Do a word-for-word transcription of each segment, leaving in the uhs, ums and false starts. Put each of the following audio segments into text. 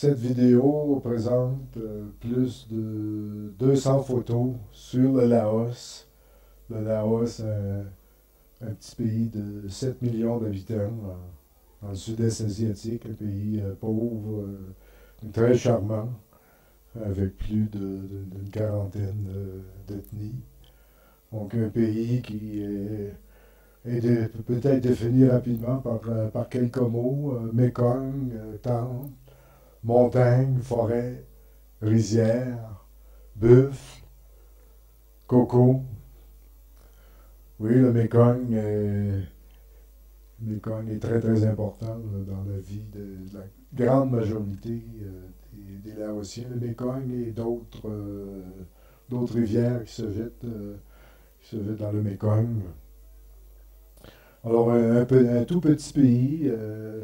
Cette vidéo présente euh, plus de deux cents photos sur le Laos. Le Laos, un, un petit pays de sept millions d'habitants dans, dans le sud-est asiatique, un pays euh, pauvre, euh, très charmant, avec plus de- de- d'une quarantaine euh, d'ethnies. Donc un pays qui est, est dé- peut être défini rapidement par, euh, par quelques mots, euh, Mekong, euh, temple, montagne, forêt, rizière, buffle, coco. Oui, le Mekong, euh, le Mekong est très très important là, dans la vie de, de la grande majorité euh, des, des Laotiens. Le Mekong et d'autres euh, d'autres rivières qui se jettent, euh, qui se jettent dans le Mekong. Alors un, un peu- un tout petit pays, euh,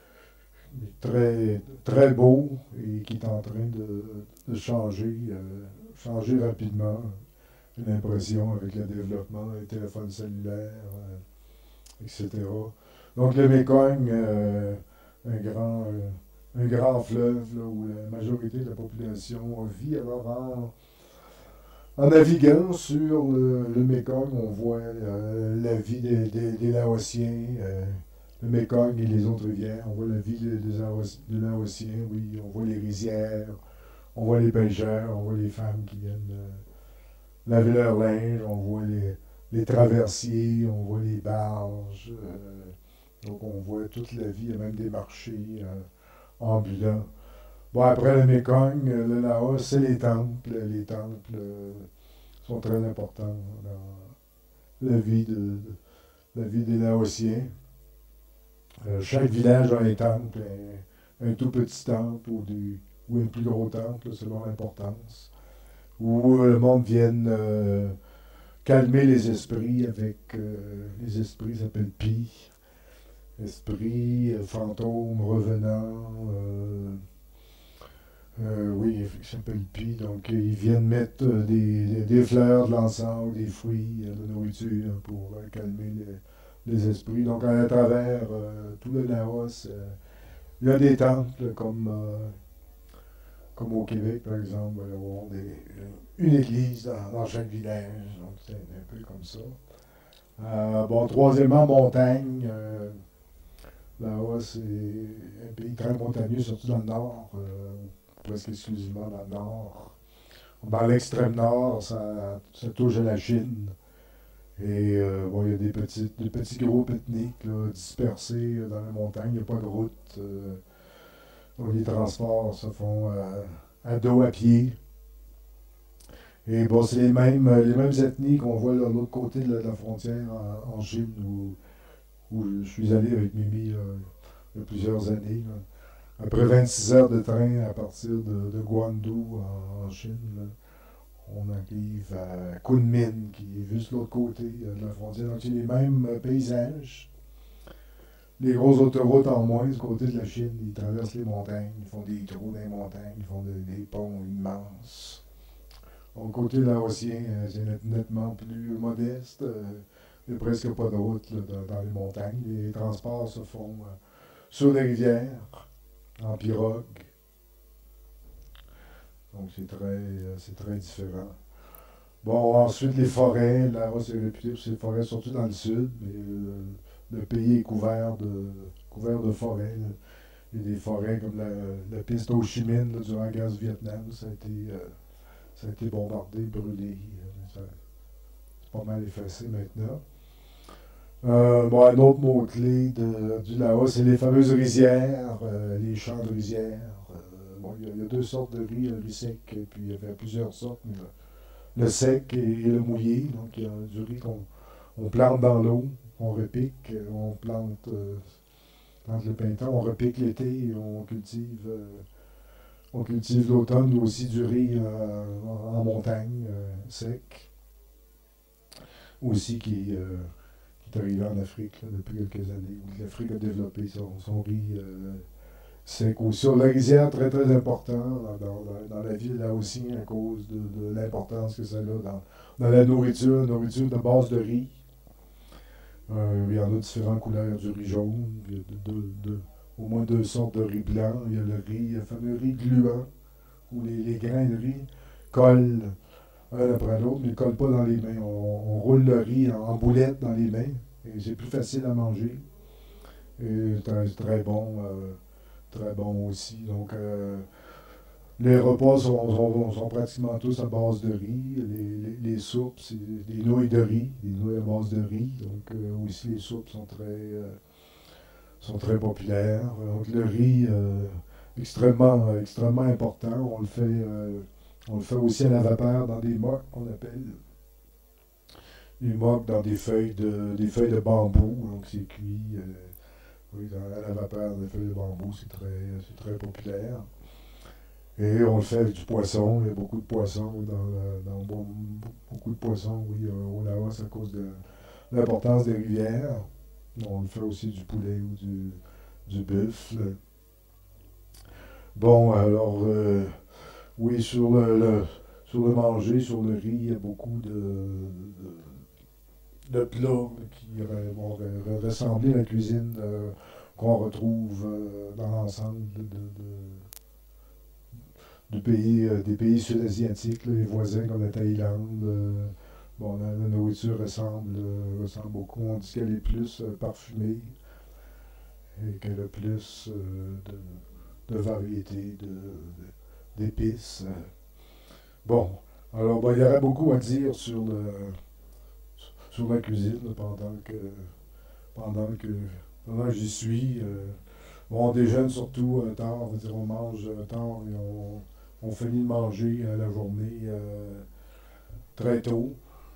très très beau et qui est en train de, de changer, euh, changer rapidement. J'ai l'impression avec le développement des téléphones cellulaires, euh, et cetera. Donc le Mekong, euh, un grand, euh, un grand fleuve là, où la majorité de la population vit. Alors en, en naviguant sur le, le Mekong, on voit euh, la vie des, des- des Laotiens, euh, le Mekong et les autres rivières. On voit la vie des, des Laos- des Laotiens, oui. On voit les rizières, on voit les pêcheurs, on voit les femmes qui viennent euh, laver leur linge, on voit les, les traversiers, on voit les barges. euh, donc on voit toute la vie, il y a même des marchés euh, ambulants. Bon, après le Mekong, euh, le Laos, c'est les temples. Les temples euh, sont très importants dans la vie, de, de- la vie des Laotiens. Euh, chaque village a un temple, un, un tout petit temple ou, du, ou un plus gros temple, selon l'importance, où le monde vienne euh, calmer les esprits avec euh, les esprits s'appellent Pi, esprits, euh, fantômes, revenants, euh, euh, oui, ils s'appellent Pi, donc ils viennent mettre euh, des, des, des fleurs, de l'encens, des fruits, euh, de la nourriture pour euh, calmer les, les esprits. Donc à travers euh, tout le Laos, euh, il y a des temples comme, euh, comme au Québec par exemple, où on a des, une église dans, dans chaque village, donc c'est un peu comme ça. Euh, bon, troisièmement, montagne. Euh, Laos, c'est un pays très montagneux, surtout dans le nord, euh, presque exclusivement dans le nord. Dans l'extrême nord, ça, ça touche à la Chine. Et euh, bon, il y a des, petites, des petits groupes ethniques là, dispersés euh, dans la montagne. Il n'y a pas de route. Euh, donc les transports se font euh, à dos, à pied. Et bon, c'est les mêmes, les mêmes ethnies qu'on voit là, de l'autre côté de la, de la frontière en, en Chine, où, où je suis allé avec Mimi là, il y a plusieurs années. Là. Après vingt-six heures de train à partir de, de Guangzhou en, en Chine, là, on arrive à Kunming, qui est juste l'autre côté euh, de la frontière. Donc c'est les mêmes euh, paysages. Les grosses autoroutes en moins du côté de la Chine, ils traversent les montagnes, ils font des trous dans les montagnes, ils font des, des ponts immenses. Au côté laotien, euh, c'est net- nettement plus modeste. euh, il n'y a presque pas de route là, dans, dans les montagnes. Les transports se font euh, sur les rivières, en pirogue. Donc c'est très, euh, c'est très différent. Bon, ensuite les forêts. Laos est réputé pour ses forêts, surtout dans le sud. Mais le, le pays est couvert de, couvert de forêts. Là. Il y a des forêts comme la, la piste Ho Chi Minh là, durant la guerre du Vietnam. Ça a été, euh, ça a été bombardé, brûlé. euh, ça- c'est pas mal effacé maintenant. Euh, bon, un autre mot-clé de- du Laos, c'est les fameuses rizières, euh, les champs de rizières. Euh, bon, il y, a, il y a deux sortes de riz, le riz sec, et puis il y avait plusieurs sortes, mais le, le sec et, et le mouillé. Donc il y a du riz qu'on on plante dans l'eau, on repique, euh, on plante, euh, plante le printemps, on repique l'été et on cultive, euh, on cultive l'automne, aussi du riz euh, en, en montagne, euh, sec, aussi qui, euh, qui est arrivé en Afrique là, depuis quelques années, où l'Afrique a développé son, son riz euh, sec aussi. Sur la rizière, très très important dans, dans, dans la ville là aussi, à cause de, de l'importance que ça a dans, dans la nourriture, nourriture de base de riz. Euh, il y en a différentes couleurs, il y a du riz jaune, il y a de, de, de, au moins deux sortes de riz blanc. Il y a le riz, le fameux riz gluant, où les, les grains de riz collent un après l'autre, mais ils ne collent pas dans les mains. On, on roule le riz en, en boulettes dans les mains, et c'est plus facile à manger. Et très, très bon, euh, très bon aussi. Donc, euh, les repas sont, sont, sont pratiquement tous à base de riz. Les, les, les soupes, c'est des nouilles de riz, des nouilles à base de riz. Donc, euh, aussi, les soupes sont très, euh, sont très populaires. Donc, le riz, euh, extrêmement, extrêmement important. On le fait, euh, on le fait aussi à la vapeur dans des mocs qu'on appelle. Des mocs dans des feuilles de, des feuilles de bambou. Donc, c'est cuit. Euh, oui, dans, à la vapeur des feuilles de bambou, c'est très, c'est très populaire. Et on le fait avec du poisson. Il y a beaucoup de poissons dans, dans bon, beaucoup de poissons, oui, au Laos à cause de l'importance des rivières. On le fait aussi du poulet ou du, du buffle. Bon, alors, euh, oui, sur le, le, sur le manger, sur le riz, il y a beaucoup de, de, de plats qui vont ressembler à la cuisine euh, qu'on retrouve euh, dans l'ensemble de, de, du pays, euh, des pays sud-asiatiques, les voisins comme la Thaïlande. Euh, bon, la, la nourriture ressemble, euh, ressemble beaucoup. On dit qu'elle est plus euh, parfumée et qu'elle a plus euh, de, de variétés, de, de, d'épices. Bon, alors bon, il y aurait beaucoup à dire sur, le, sur la cuisine pendant que, pendant que, pendant que j'y suis. Euh, bon, on déjeune surtout euh, tard, on, va dire, on mange euh, tard et on, on finit de manger euh, la journée euh, très tôt,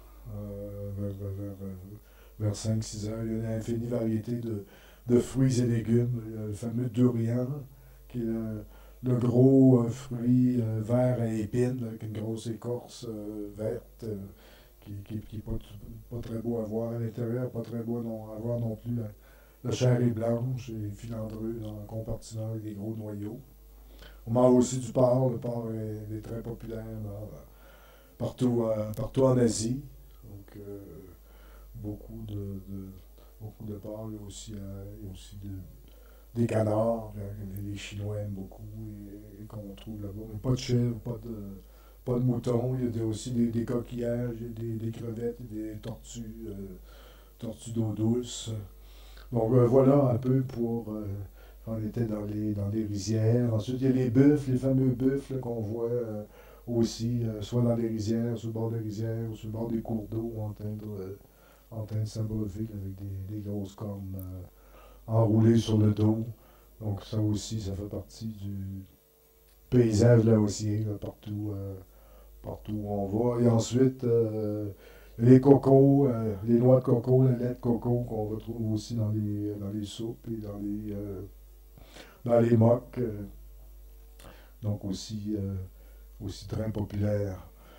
euh, vers, vers, vers cinq six heures. Il y a une infinie variété de, de fruits et légumes. Il y a le fameux durian, qui est le, le gros euh, fruit euh, vert à épines, avec une grosse écorce euh, verte, euh, qui n'est pas, pas très beau à voir à l'intérieur, pas très beau non, à voir non plus. La, la chair est blanche et filandreuse dans un compartiment avec des gros noyaux. On mange aussi du porc. Le porc est, est très populaire là, partout, euh, partout en Asie. Donc, euh, beaucoup de, de, beaucoup de porc. Il y a aussi, euh, il y a aussi de, des canards. Les Chinois aiment beaucoup et, et qu'on trouve là-bas. Mais pas de chèvre, pas de, pas de mouton. Il y a aussi des, des coquillages, des, des crevettes, des tortues, euh, tortues d'eau douce. Donc, euh, voilà un peu pour... Euh, on était dans les, dans les rizières. Ensuite, il y a les buffles, les fameux buffles qu'on voit euh, aussi, euh, soit dans les rizières, sur le bord des rizières, ou sur le bord des cours d'eau, en train de, euh, en train de s'abreuver avec des, des grosses cornes euh, enroulées sur le dos. Donc ça aussi, ça fait partie du paysage laotien, là, partout, euh, partout où on va. Et ensuite, euh, les cocos, euh, les noix de coco, la lait de coco qu'on retrouve aussi dans les, dans les soupes et dans les... Euh, dans les mocs, euh, donc aussi, euh, aussi très populaire.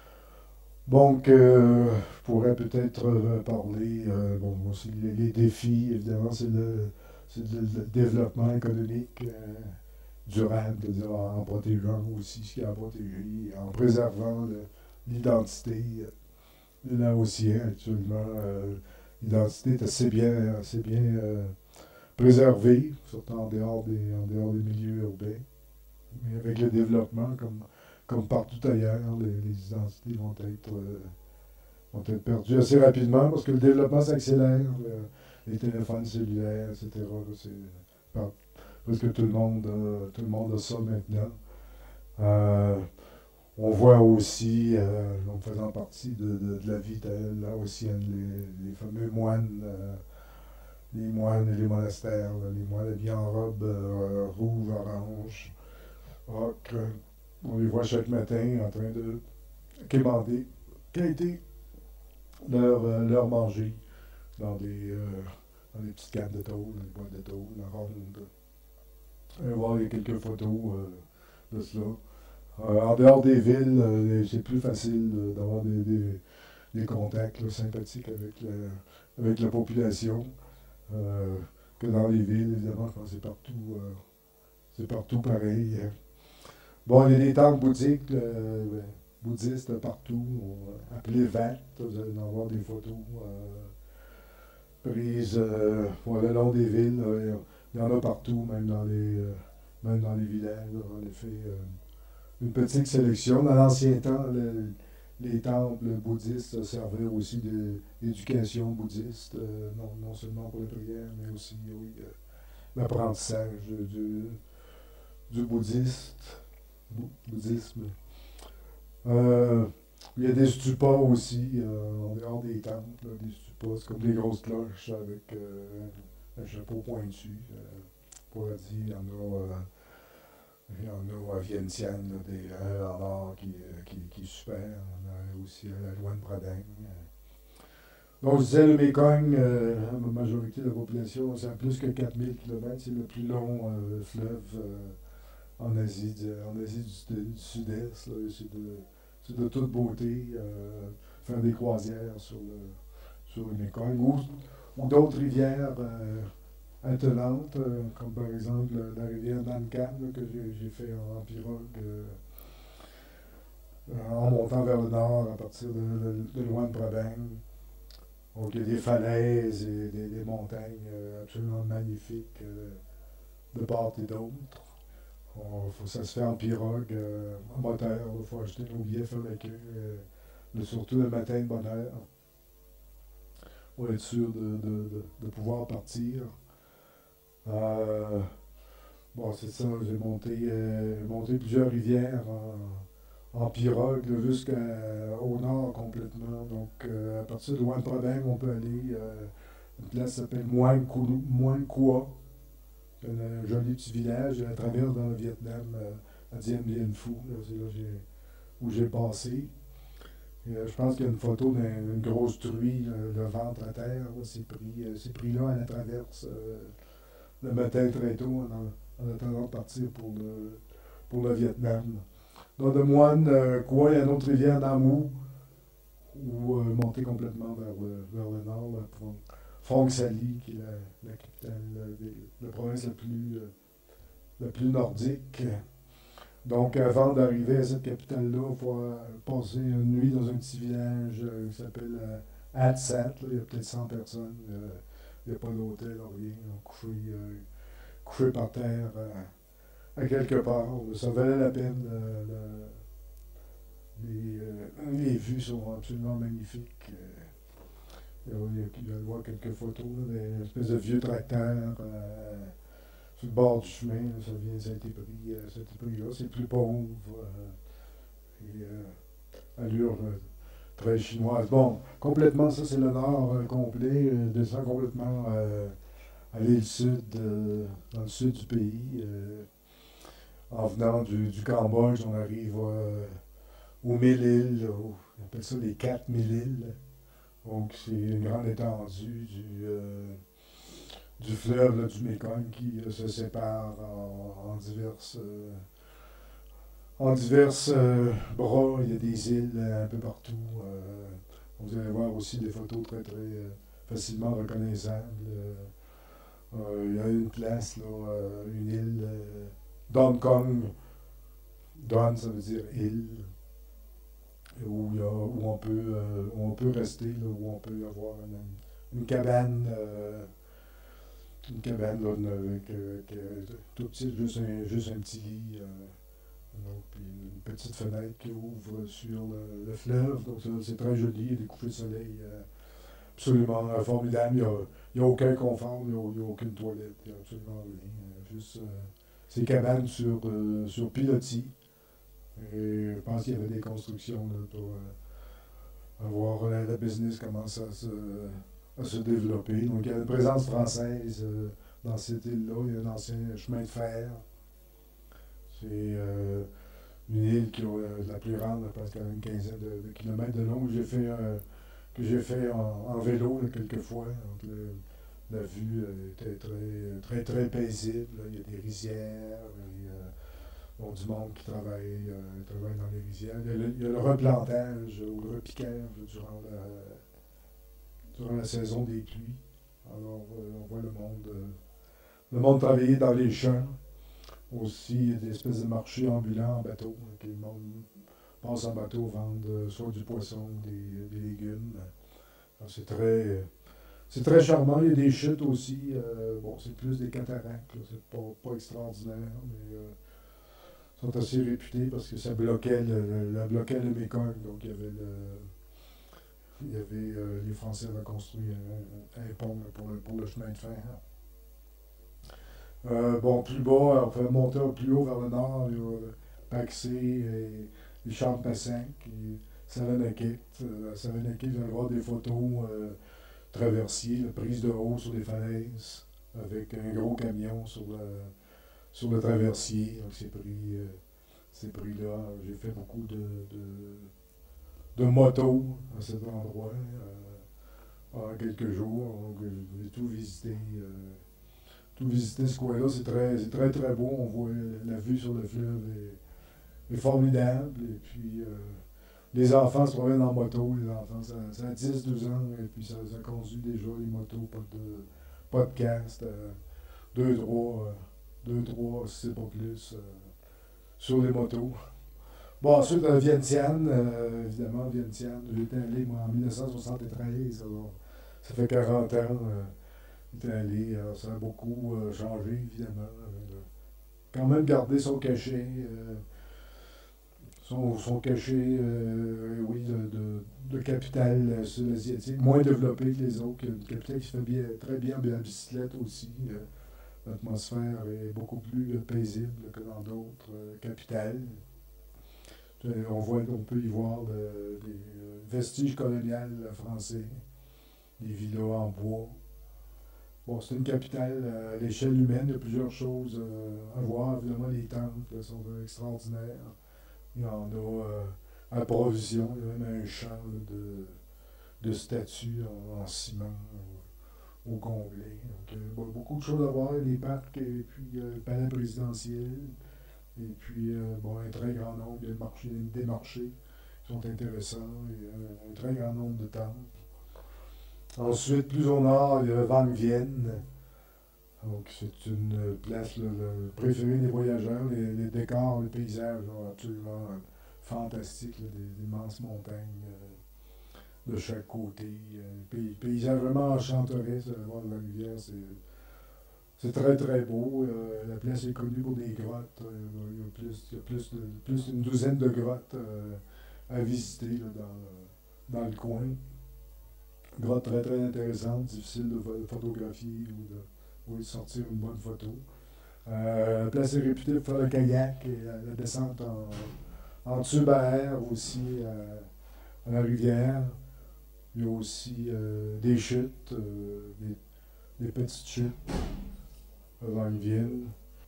Donc, euh, je pourrais peut-être euh, parler, euh, bon, aussi les, les défis, évidemment, c'est le, c'est le, le développement économique euh, durable, c'est-à-dire en protégeant aussi ce qu'il y a à protéger, en préservant le, l'identité euh, des Laotiens actuellement. Euh, l'identité est assez bien, assez bien euh, préservée, surtout en dehors des, en dehors des milieux urbains. Mais avec le développement, comme, comme partout ailleurs, les, les identités vont être, euh, vont être perdues assez rapidement parce que le développement s'accélère. Le, les téléphones cellulaires, et cetera. C'est, parce que tout le monde, euh, tout le monde a ça maintenant. Euh, on voit aussi, euh, en faisant partie de, de, de la vie laotienne, les, les fameux moines. Euh, les moines et les monastères, là, les moines habillés en robe euh, rouge, orange, ocre. On les voit chaque matin en train de quémander, quêter leur, euh, leur manger dans des, euh, dans des petites cannes de tôle, des boîtes de tôle, la ronde. Et voir, il y a quelques photos euh, de cela. Euh, en dehors des villes, euh, c'est plus facile euh, d'avoir des, des, des contacts là, sympathiques avec, le, avec la population. Euh, que dans les villes, évidemment, quand c'est partout, euh, c'est partout pareil. Bon, il y a des temples bouddhiques, euh, ben, bouddhistes partout, euh, appelés Vat, vous allez en voir des photos euh, prises euh, bon, le long des villes. Euh, il y en a partout, même dans les, euh, même dans les villages. Là, en effet, euh, une petite sélection. Dans l'ancien temps, le- les temples bouddhistes servaient aussi d'éducation bouddhiste, euh, non, non seulement pour la prière, mais aussi oui, euh, l'apprentissage du, du bouddhiste, bou- bouddhisme. Euh, il y a des stupas aussi, euh, en dehors des temples, là, des stupas, c'est comme des grosses cloches avec euh, un chapeau pointu. Euh, pour dire, il y en a, euh, il y en a à Vientiane, là, des, un en or qui, euh, qui, qui est super. On a aussi à la Loin de Bradagne. Donc, je disais, le Mékong, euh, la majorité de la population, c'est à plus que quatre mille kilomètres. C'est le plus long euh, fleuve euh, en Asie, du, en Asie du, du Sud-Est. Là. C'est de, c'est de toute beauté. Euh, faire des croisières sur le, sur le Mékong. Ou, ou d'autres rivières euh, attelantes, euh, comme par exemple euh, la rivière Nankan, là, que j'ai j'ai fait en, en pirogue. Euh, en montant vers le nord à partir de, de, de loin de Bretagne. Donc il y a des falaises et des, des montagnes euh, absolument magnifiques euh, de part et d'autre. On- faut- ça se fait en pirogue, euh, en moteur. Il faut acheter nos billets, faire la queue. Euh, mais surtout le matin de bonne heure, pour être sûr de, de- de- de pouvoir partir. Euh, bon, c'est ça, j'ai monté, euh, monté plusieurs rivières en, en pirogue là, jusqu'au nord complètement. Donc, euh, à partir de Loin-de-Bretagne, on peut aller euh, une place qui s'appelle Muang Kulu- Muang Kua. C'est un, un joli petit village à travers dans le Vietnam, euh, à Dien Bien Phu. Là, c'est là j'ai- où j'ai passé. Et, euh, je pense qu'il y a une photo d'une d'une grosse truie, le, le ventre à terre. là, C'est pris, euh, c'est pris là à la traverse euh, le matin très tôt en, en attendant de partir pour le, pour le Vietnam. Dans de Moine, euh, quoi, il y a une autre rivière, Namu, ou euh, monter complètement vers le, vers le nord, là, pour Phong Sali, qui est la, la capitale, euh, des- la province la plus, euh, la plus nordique. Donc, avant d'arriver à cette capitale-là, il faut euh, passer une nuit dans un petit village euh, qui s'appelle euh, Hatsat. Là. Il y a peut-être cent personnes. Euh, il n'y a pas d'hôtel, rien. Donc, couché, euh, couché par terre euh, à quelque part. Ça valait la peine. euh, le- les, euh, les vues sont absolument magnifiques. Euh, il y a, il y a voir quelques photos, là, des espèces de vieux tracteurs euh, sur le bord du chemin. Là, ça vient, ça a été pris, euh, ça a été pris là. C'est plus pauvre. Euh, et euh, allure euh, très chinoise. Bon, complètement, ça c'est le nord euh, complet. Euh, descend complètement euh, à l'île sud, euh, dans le sud du pays. Euh, en venant du, du Cambodge, on arrive euh, aux mille îles. Au- on appelle ça les quatre mille îles. Donc, c'est une grande étendue du, euh, du fleuve là, du Mékong qui euh, se sépare en, en diverses, euh, en diverses euh, bras. Il y a des îles euh, un peu partout. Euh, vous allez voir aussi des photos très, très euh, facilement reconnaissables. Euh, euh, il y a une place, là, euh, une île, euh, Don Kong. Don, ça veut dire île. Où, il y a- où on, peut, euh, où on peut rester, là, où on peut avoir une, une cabane. Euh, une cabane là, avec, euh, avec, euh, tout petit, juste un, juste un petit lit. Euh, donc, puis une petite fenêtre qui ouvre sur le, le fleuve. Donc, ça, c'est très joli. Il y a des couchers de soleil euh, absolument euh, formidables. Il n'y a, il y a aucun confort, il n'y a, il y a aucune toilette. Il n'y a absolument rien. Euh, juste euh, ces cabanes sur, euh, sur pilotis. Et je pense qu'il y avait des constructions là, pour euh, voir la, la business commence à se, à se développer. Donc, il y a une présence française euh, dans cette île-là. Il y a un ancien chemin de fer. C'est euh, une île qui est euh, la plus grande, presque à une quinzaine de, de kilomètres de long. J'ai fait, euh, que j'ai fait en, en vélo là, quelques fois. Donc, le- la vue euh, était très, très, très paisible. Là. Il y a des rizières. Et, euh, bon, du monde qui travaille, euh, travaille dans les rizières. Il y a le, il y a le replantage ou le repiquage là, durant la, durant la saison des pluies. Alors, euh, on voit le monde, euh, le monde travailler dans les champs. Aussi, il y a des espèces de marchés ambulants en bateau. Donc, le monde passe en bateau vendre euh, soit du poisson ou des, des légumes. Alors, c'est très, c'est très charmant. Il y a des chutes aussi. Euh, bon, c'est plus des cataractes. C'est pas, pas extraordinaire, mais euh, ils sont assez réputés parce que ça bloquait le, le, le, bloquait le Mékong. Donc, il y avait, le, il y avait euh, les Français avaient construit un, un pont pour le, pour le chemin de fer. Euh, bon, plus bas, on peut monter plus haut vers le nord. Il y a Paxé et les Champs-Passac et Savannakhet. Euh, Savannakhet, je viens de voir des photos. Euh, traversier, la prise de haut sur les falaises, avec un gros camion sur le, sur le traversier. Donc, c'est pris, euh, c'est pris là. J'ai fait beaucoup de, de, de motos à cet endroit euh, pendant quelques jours. Donc, j'ai tout visité. Euh, tout visité ce coin-là. C'est très, c'est très, très beau. On voit la vue sur le fleuve est, est formidable. Et puis, euh, les enfants se promènent en moto, les enfants, ça, ça a dix douze ans, et puis ça, ça conduit déjà les motos, pas de, pas de cast, euh, deux trois, euh, deux trois, si c'est pas plus, euh, sur les motos. Bon, ensuite, euh, Vientiane, euh, évidemment, Vientiane, j'étais allé, moi, en mille neuf cent soixante-treize, alors, ça fait quarante ans, euh, j'étais allé, alors, ça a beaucoup euh, changé, évidemment, euh, quand même garder son cachet, euh, Sont, sont cachés, euh, oui, de, de, de capitale euh, sud-asiatique, moins développée que les autres. Une capitale qui se fait bien, très bien bien la bicyclette aussi. Euh, L'atmosphère est beaucoup plus euh, paisible que dans d'autres euh, capitales. Euh, on, voit, on peut y voir le- des euh, vestiges coloniales français, des villas en bois. Bon, c'est une capitale euh, à l'échelle humaine, il y a plusieurs choses euh, à voir. Évidemment, les temples là, sont extraordinaires. Il y en a euh, à provision, il y a même un champ là, de, de statues en, en ciment euh, au complet. Donc, euh, bon, beaucoup de choses à voir, les parcs, et puis euh, le palais présidentiel, et puis euh, bon, un très grand nombre de marchés, des marchés qui sont intéressants, et euh, un très grand nombre de temples. Ensuite, plus au nord, il y a Van Vienne. Donc, c'est une place là, le préférée des voyageurs. Les, les décors, les paysages sont absolument euh, fantastiques. Là, des immenses montagnes euh, de chaque côté. Euh, pays, paysage vraiment enchanteresse. Euh, voir la rivière, c'est, c'est très très beau. Euh, la place est connue pour des grottes. Euh, il y a plus, il y a plus, de, plus d'une douzaine de grottes euh, à visiter là, dans, dans le coin. Grottes très très intéressantes, difficiles de photographier ou de oui, sortir une bonne photo. Euh, la place est réputée pour faire le kayak et la, la descente en, en tube à air aussi euh, à la rivière. Il y a aussi euh, des chutes, euh, des, des petites chutes dans une ville.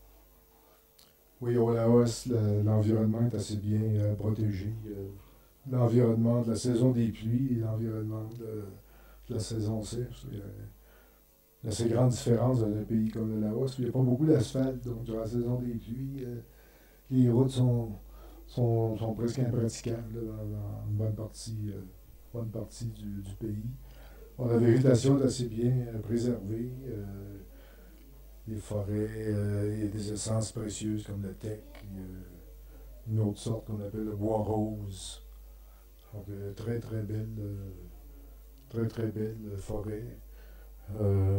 Oui, au Laos, le- l'environnement est assez bien euh, protégé. Euh, l'environnement de la saison des pluies et l'environnement de, de la saison sèche. Il y a une assez grande différence dans un pays comme le Laos, où il n'y a pas beaucoup d'asphalte. Donc, durant la saison des pluies, euh, les routes sont, sont, sont presque impraticables là, dans, dans une bonne partie, euh, bonne partie du, du pays. Bon, la végétation est assez bien euh, préservée. Euh, les forêts, euh, il y a des essences précieuses comme le teck, euh, une autre sorte qu'on appelle le bois rose. Donc, euh, très très belle, euh, très très belle euh, forêt. Euh,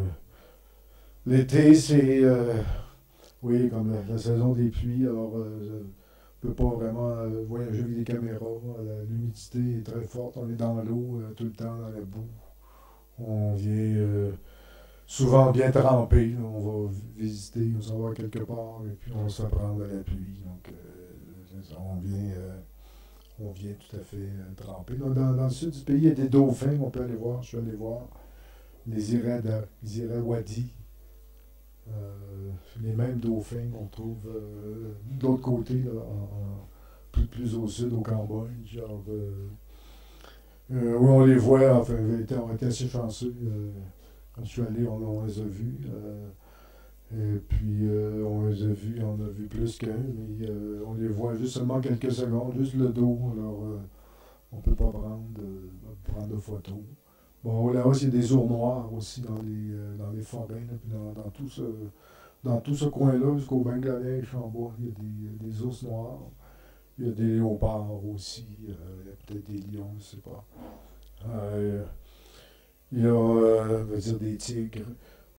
L'été, c'est, euh, oui, comme la, la saison des pluies, alors euh, on ne peut pas vraiment euh, voyager avec des caméras. Euh, L'humidité est très forte, on est dans l'eau euh, tout le temps, dans la boue. On vient euh, souvent bien trempé. Là, on va visiter, on s'en va quelque part, et puis on se fait prendre à la pluie. Donc, euh, c'est ça, on vient, euh, on vient tout à fait euh, trempé. Dans, dans- dans le sud du pays, il y a des dauphins qu'on peut aller voir. Je suis allé voir les Irrada- les Irrawaddy. Euh, les mêmes dauphins qu'on trouve euh, de l'autre côté, là, en, en- plus, plus au sud, au Cambodge. Genre, euh, euh, oui, on les voit, enfin, on était, on était assez chanceux. Euh, quand je suis allé, on, on les a vus. Euh, et puis, euh, on les a vus, on a vu plus qu'un, mais euh, on les voit juste seulement quelques secondes, juste le dos. Alors, euh, on ne peut pas prendre de, prendre de photos. Bon, là aussi, il y a des ours noirs aussi dans les, euh, dans les forêts, là, puis dans, dans tout ce, dans tout ce coin-là, jusqu'au Bangladesh en bas, il y a des, des ours noirs. Il y a des léopards aussi. Euh, il y a peut-être des lions, je ne sais pas. Euh, Il y a euh, on va dire des tigres